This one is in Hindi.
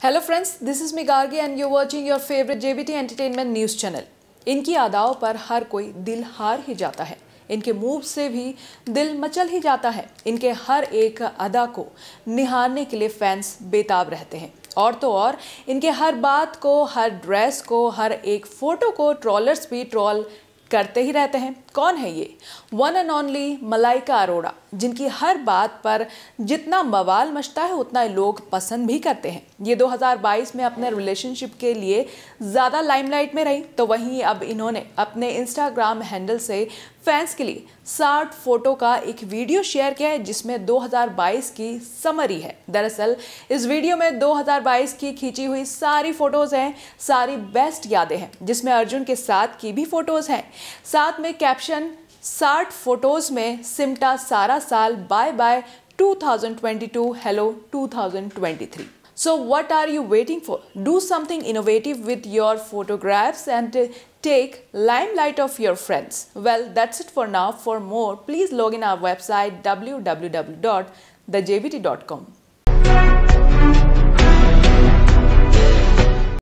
Hello friends, this is me Gargi and you watching your favourite JBT entertainment news channel. इनकी अदाओं पर हर कोई दिल हार ही जाता है, इनके मूव से भी दिल मचल ही जाता है। इनके हर एक अदा को निहारने के लिए फैंस बेताब रहते हैं। और तो और इनके हर बात को, हर ड्रेस को, हर एक फोटो को ट्रोलर्स भी ट्रोल करते ही रहते हैं। कौन है ये? One and only Malaika Arora, जिनकी हर बात पर जितना बवाल मचता है उतना लोग पसंद भी करते हैं। ये 2022 में अपने रिलेशनशिप के लिए ज़्यादा लाइमलाइट में रही, तो वहीं अब इन्होंने अपने इंस्टाग्राम हैंडल से फैंस के लिए 60 फोटो का एक वीडियो शेयर किया है, जिसमें 2022 की समरी है। दरअसल इस वीडियो में 2022 की खींची हुई सारी फोटोज हैं, सारी बेस्ट यादें हैं, जिसमें अर्जुन के साथ की भी फोटोज हैं। साथ में कैप्शन 60 फोटोज में सिमटा सारा साल, bye bye 2022, hello 2023। So what are you waiting for? Do something innovative with your photographs and take limelight of your friends. Well, that's it for now. For more, please log in our website www.thejbt.com.